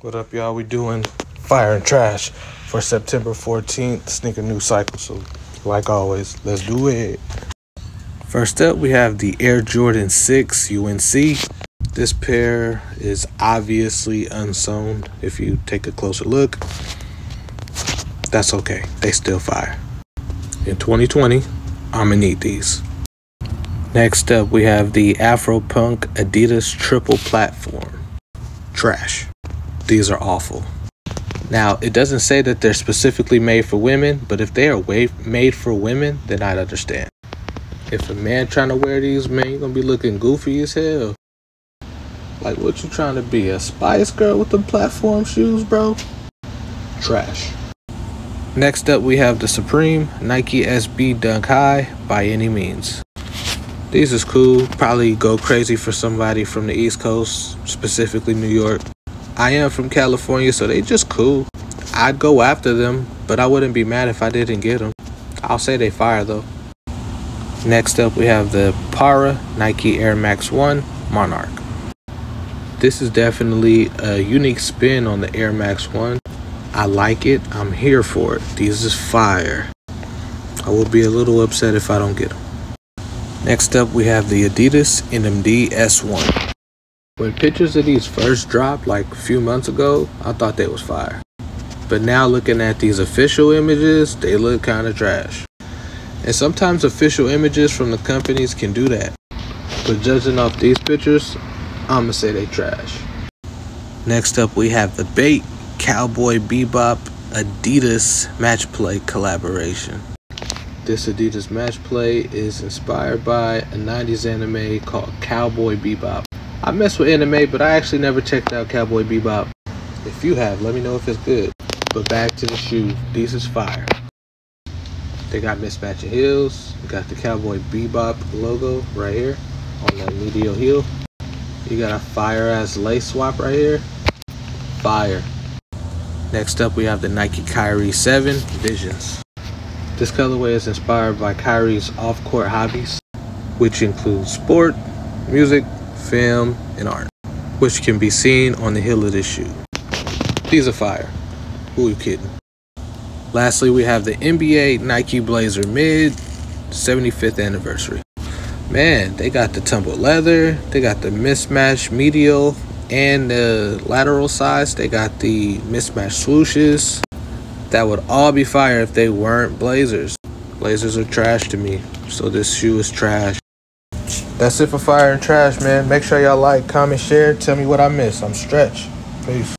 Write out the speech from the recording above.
What up, y'all? We doing fire and trash for September 14th sneaker news cycle. So, like always, let's do it. First up, we have the Air Jordan 6 UNC. This pair is obviously unsewn. If you take a closer look, that's okay. They still fire. In 2020, I'ma need these. Next up, we have the Afropunk Adidas Triple Platform. Trash. These are awful. Now, it doesn't say that they're specifically made for women, but if they are made for women, then I'd understand. If a man trying to wear these, man, you're gonna be looking goofy as hell. Like, what you trying to be, a Spice Girl with the platform shoes, bro? Trash. Next up, we have the Supreme Nike SB Dunk High by any means. These is cool. Probably go crazy for somebody from the East Coast, specifically New York. I am from California, so they just cool. I'd go after them, but I wouldn't be mad if I didn't get them. I'll say they fire though. Next up, we have the Para Nike Air Max 1 Monarch. This is definitely a unique spin on the Air Max 1. I like it. I'm here for it. These is fire. I will be a little upset if I don't get them. Next up, we have the Adidas NMD S1. When pictures of these first dropped like a few months ago, I thought they was fire. But now looking at these official images, they look kind of trash. And sometimes official images from the companies can do that. But judging off these pictures, I'ma say they trash. Next up, we have the Bait Cowboy Bebop Adidas Match Play collaboration. This Adidas Match Play is inspired by a 90s anime called Cowboy Bebop. I mess with anime, but I actually never checked out Cowboy Bebop. If you have, let me know if it's good. But back to the shoe, these is fire. They got mismatching heels. You got the Cowboy Bebop logo right here on the medial heel. You got a fire ass lace swap right here. Fire. Next up, we have the Nike Kyrie 7 Visions. This colorway is inspired by Kyrie's off-court hobbies, which include sport, music, film, and art, which can be seen on the heel of this shoe. These are fire. Who are you kidding? Lastly, we have the NBA Nike Blazer Mid 75th anniversary. Man, they got the tumbled leather, they got the mismatched medial and the lateral sides. They got the mismatched swooshes. That would all be fire if they weren't Blazers. Blazers are trash to me, so this shoe is trash. That's it for fire and trash, man. Make sure y'all like, comment, share. Tell me what I missed. I'm Stretch. Peace.